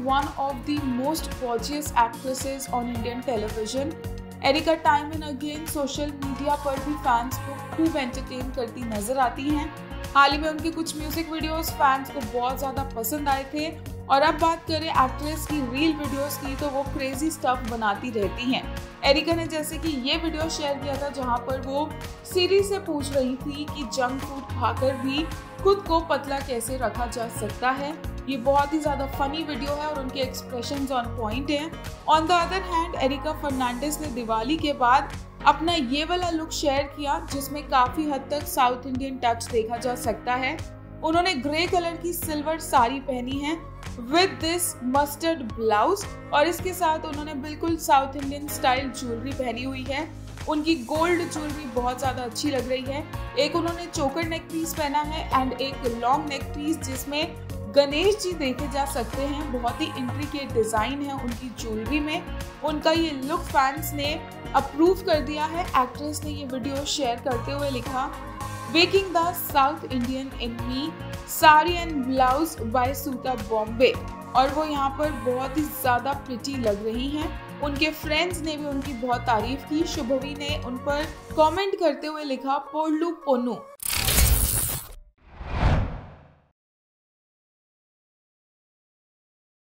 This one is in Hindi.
one of the most gorgeous actresses on Indian television. Erica time and again social media पर भी फैंस को खूब एंटरटेन करती नजर आती हैं। हाल ही में उनके कुछ म्यूजिक वीडियोस फैंस को बहुत ज़्यादा पसंद आए थे। और अब बात करें एक्ट्रेस की रील वीडियोस की, तो वो क्रेजी स्टफ बनाती रहती हैं। एरिका ने जैसे कि ये वीडियो शेयर किया था जहां पर वो सिरी से पूछ रही थी कि जंक फूड खाकर भी खुद को पतला कैसे रखा जा सकता है। ये बहुत ही ज़्यादा फनी वीडियो है और उनके एक्सप्रेशंस ऑन पॉइंट हैं। On the other hand Erica Fernandes ने दिवाली के बाद अपना ये वाला लुक शेयर किया जिसमें काफ़ी हद तक साउथ इंडियन टच देखा जा सकता है। उन्होंने ग्रे कलर की सिल्वर साड़ी पहनी है विद दिस मस्टर्ड ब्लाउज और इसके साथ उन्होंने बिल्कुल साउथ इंडियन स्टाइल ज्वेलरी पहनी हुई है। उनकी गोल्ड ज्वेलरी बहुत ज़्यादा अच्छी लग रही है। एक उन्होंने चोकर नेक पीस पहना है एंड एक लॉन्ग नेक पीस जिसमें गणेश जी देखे जा सकते हैं। बहुत ही इंट्रिकेट डिज़ाइन है उनकी ज्वेलरी में। उनका ये लुक फैंस ने अप्रूव कर दिया है। एक्ट्रेस ने ये वीडियो शेयर करते हुए लिखा, waking the South Indian in me, sari and blouse by Suta Bombay. और वो यहाँ पर बहुत ही ज़्यादा प्रिटी लग रही हैं। उनके फ्रेंड्स ने भी उनकी बहुत तारीफ की। शुभवी ने उन पर कमेंट करते हुए लिखा, पोल्लू पोन्नू।